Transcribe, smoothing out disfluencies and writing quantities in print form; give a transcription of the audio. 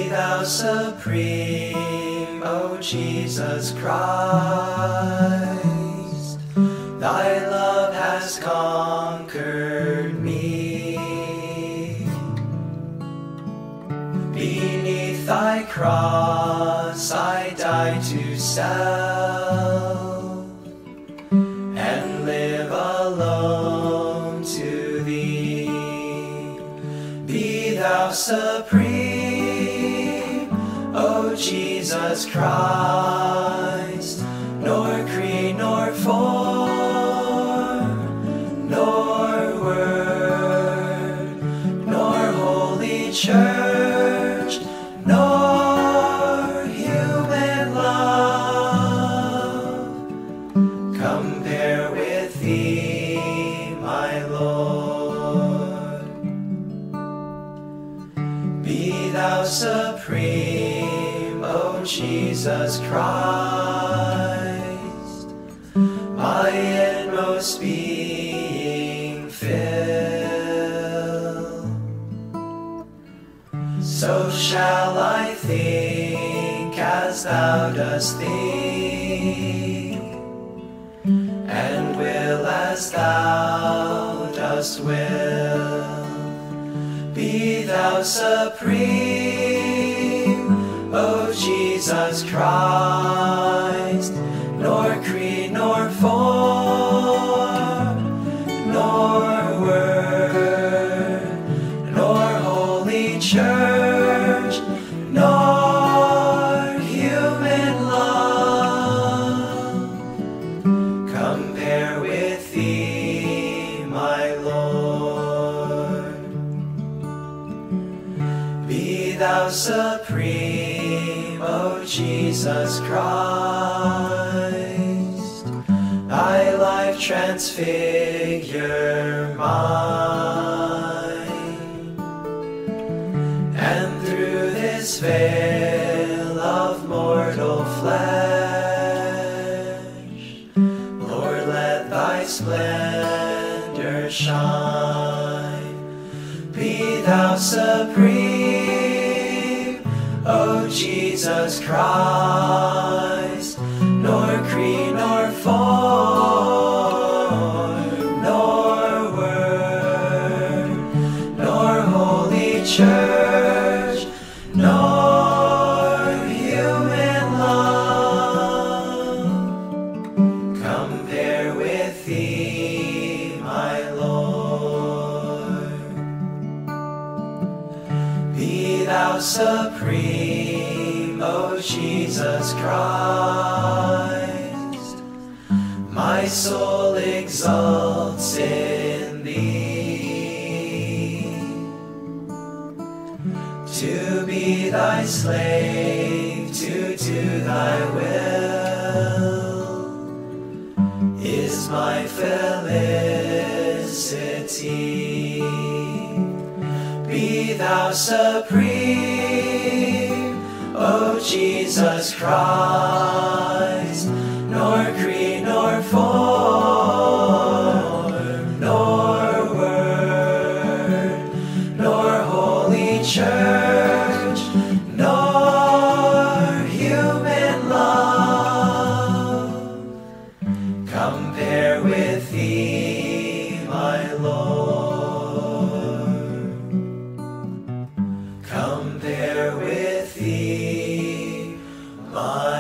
Be thou supreme, O Jesus Christ. Thy love has conquered me. Beneath thy cross I died to self, and live alone to thee. Be thou supreme, O Jesus Christ. Nor creed, nor form, nor word, nor holy church, nor human love compare with thee, my Lord. Be thou supreme, O Jesus Christ, my inmost being fill. So shall I think as thou dost think, and will as thou dost will. Be thou supreme, O Jesus Christ. Nor creed, nor form, nor word, nor holy church, nor human love compare with thee, my Lord. Be thou supreme, O Jesus Christ. Thy life transfigure mine, and through this veil of mortal flesh, Lord, let thy splendor shine. Be thou supreme, O Jesus Christ. Nor creed, nor form, nor word, nor holy church, nor human love compare with thee, my Lord. Be thou supreme, O Jesus Christ. My soul exalts in thee. To be thy slave, to do thy will, is my felicity. Be thou supreme, O Jesus Christ. Nor creed, nor form, nor word, nor holy church, nor human love compare with thee, my Lord. Compare with thee, my